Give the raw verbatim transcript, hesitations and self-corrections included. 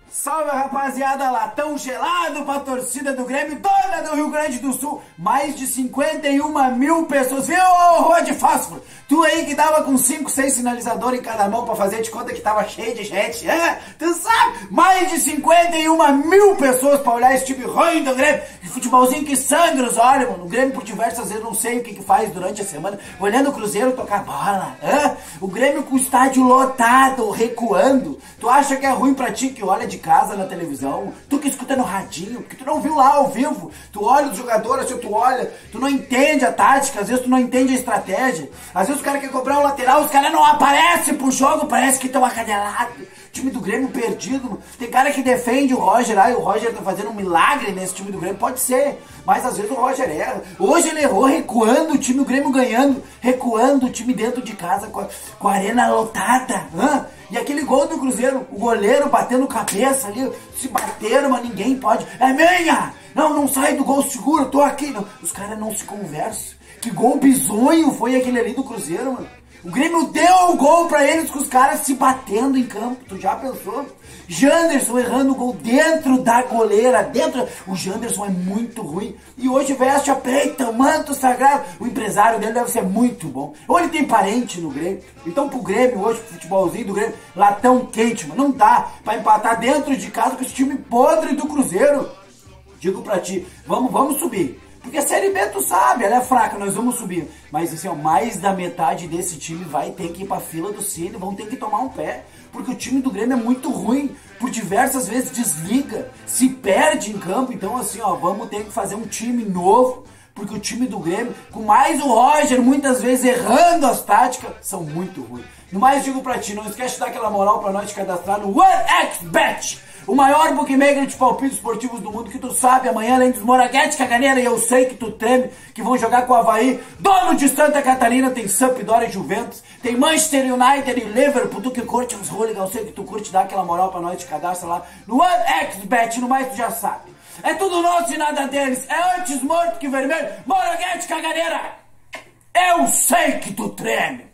Salve, rapaziada, latão gelado pra torcida do Grêmio, toda do Rio Grande do Sul, mais de cinquenta e uma mil pessoas, viu, Rua de Fósforo? Tu aí que tava com cinco, seis sinalizadores em cada mão pra fazer de conta que tava cheio de gente, é? Tu sabe? Mais de cinquenta e uma mil pessoas pra olhar esse time ruim do Grêmio, de futebolzinho que sangra os olhos, mano. O Grêmio por diversas vezes não sei o que que faz durante a semana, olhando o Cruzeiro tocar bola, é? O Grêmio com o estádio lotado, recuando. Tu acha que é ruim pra ti que olha de casa na televisão, tu que escuta no radinho, porque tu não viu lá ao vivo, tu olha os jogadores, assim, tu olha, tu não entende a tática, às vezes tu não entende a estratégia, às vezes os caras querem cobrar um lateral, os caras não aparecem pro jogo, parece que estão acadelados, time do Grêmio perdido, tem cara que defende o Roger, ah, e o Roger tá fazendo um milagre nesse time do Grêmio, pode ser, mas às vezes o Roger erra, hoje ele errou recuando o time, o Grêmio ganhando, recuando o time dentro de casa com a, com a arena lotada, hã? E aquele gol do Cruzeiro, o goleiro batendo cabeça ali, se bateram, mas ninguém pode. É minha! Não, não sai do gol seguro, tô aqui. Não. Os caras não se conversam. Que gol bizonho foi aquele ali do Cruzeiro, mano. O Grêmio deu o gol pra eles com os caras se batendo em campo. Tu já pensou? Janderson errando o gol dentro da goleira, dentro. O Janderson é muito ruim. E hoje veste a preta, o manto sagrado. O empresário dele deve ser muito bom. Ou ele tem parente no Grêmio. Então pro Grêmio hoje, pro futebolzinho do Grêmio, latão quente, mano. Não dá pra empatar dentro de casa com esse time podre do Cruzeiro. Digo pra ti, vamos, vamos subir. Porque a Série B, tu sabe, ela é fraca, nós vamos subir. Mas assim, ó, mais da metade desse time vai ter que ir pra fila do Cine, vão ter que tomar um pé. Porque o time do Grêmio é muito ruim, por diversas vezes desliga, se perde em campo. Então assim, ó, vamos ter que fazer um time novo. Porque o time do Grêmio, com mais o Roger, muitas vezes errando as táticas, são muito ruins. No mais, digo pra ti, não esquece de dar aquela moral pra nós te cadastrar no OneXBet, o maior bookmaker de palpites esportivos do mundo, que tu sabe, amanhã, além dos Moraguete Caganeira, e eu sei que tu treme, que vão jogar com o Avaí, dono de Santa Catarina, tem Sampdoria e Juventus, tem Manchester United e Liverpool, tu que curte uns hooligans, eu sei que tu curte, dá aquela moral pra nós te cadastrar lá no OneXBet, no mais tu já sabe. É tudo nosso e nada deles, é antes morto que vermelho, Moraguete Caganeira, eu sei que tu treme.